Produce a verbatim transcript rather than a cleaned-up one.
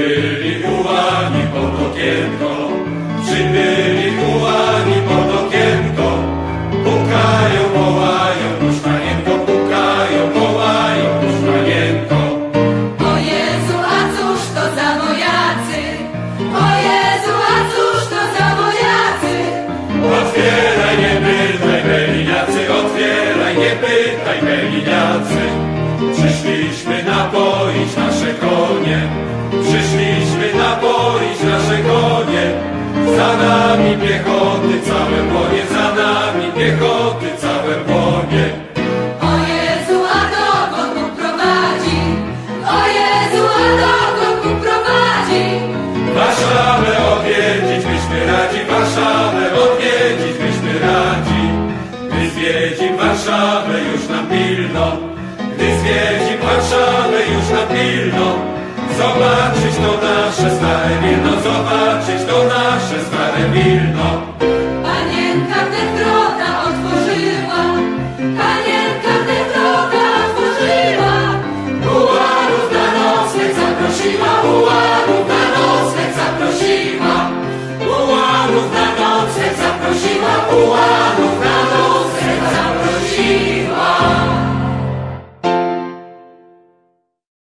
Przybyli ułani pod okienko, przybyli ułani pod okienko, pukają, wołają, już panienko, pukają, wołają, już panienko. O Jezu, a cóż to za wojacy? O Jezu, a cóż to za wojacy? Otwieraj, nie pytaj, Meliniacy, otwieraj, nie pytaj, Meliniacy. Przyszliśmy napoić nasze konie, przyszliśmy napoić nasze konie. Za nami piechoty całe łonie, za nami piechoty całe łonie. O Jezu, a dokąd Bóg prowadzi? O Jezu, a dokąd Bóg prowadzi? Warszawę odwiedzić byśmy radzi, Warszawę odwiedzić byśmy radzi. Gdy zwiedzim Warszawę już nam pilno, gdy zwiedzim Warszawę już nam pilno, zobaczyć to nasze stare Wilno, zobaczyć to nasze stare Wilno.